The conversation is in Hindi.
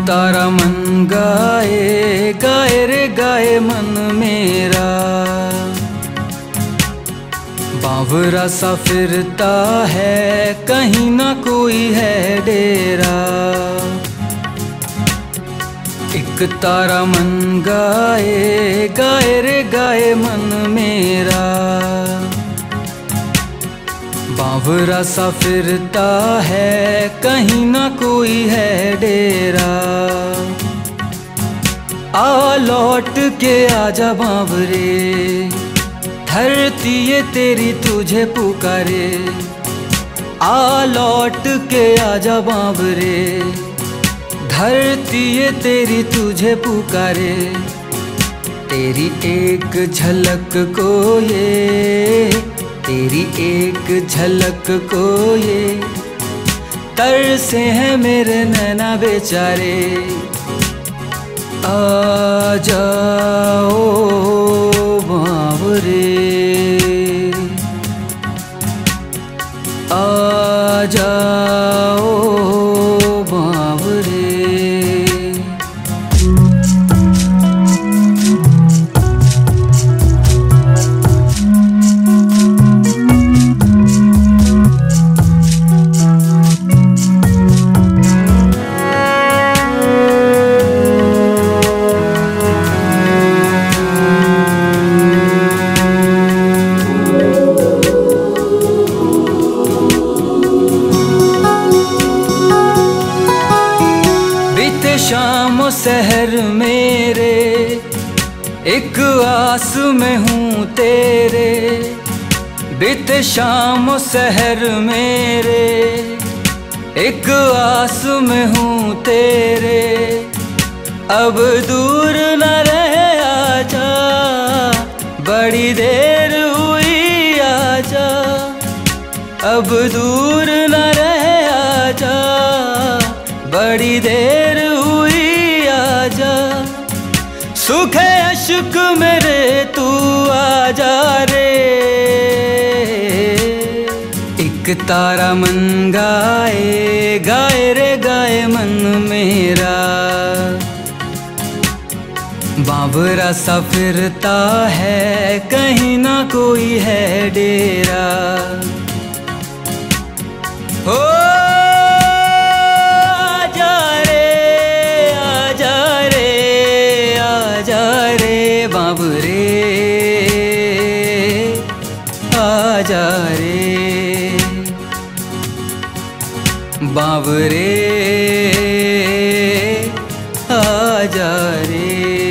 तारा मन गाए गाए रे गाए मन मेरा, बावरा सा फिरता है कहीं ना कोई है डेरा। एक तारा मन गाए गाए रे गाए मन मेरा, बावरा सा फिरता है कहीं ना कोई है डेरा। आ लौट के आजा बावरे, धरती ये तेरी तुझे पुकारे। आ लौट के आजा बावरे, धरती ये तेरी तुझे पुकारे। तेरी एक झलक को ये, तेरी एक झलक को ये, तरसे हैं मेरे नैना बेचारे। आ जाओ बावरे, आ जाओ बावरे। शाम शहर मेरे, एक आस में हूँ तेरे। बीते शाम शहर मेरे, एक आस में हूँ तेरे। अब दूर न रहे आजा, बड़ी देर हुई आजा। अब दूर न रहे आजा, बड़ी देर हुई आजा। सूखे अश्क मेरे तू आजा रे। एक तारा मन गाए गाए रे गाए मन मेरा, बावरा सा फिरता है कहीं ना कोई है डेरा। हो बावरे, आजा रे बावरे, आजा रे।